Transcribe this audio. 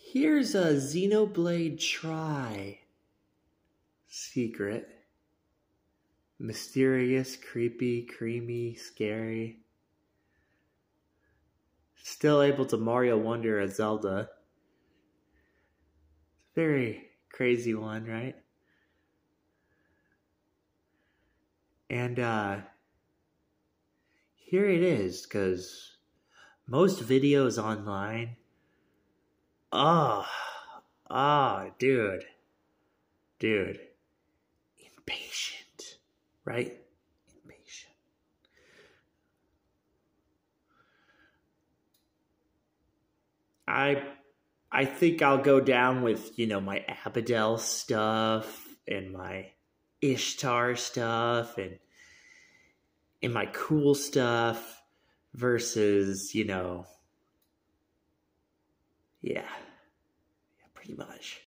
Here's a Xenoblade tRi secret. Mysterious, creepy, creamy, scary. Still able to Mario Wonder as Zelda. Very crazy one, right? And here it is, because most videos online, dude, impatient, right? Impatient. I think I'll go down with, my Abadel stuff and my Ishtar stuff and my cool stuff versus, yeah, pretty much.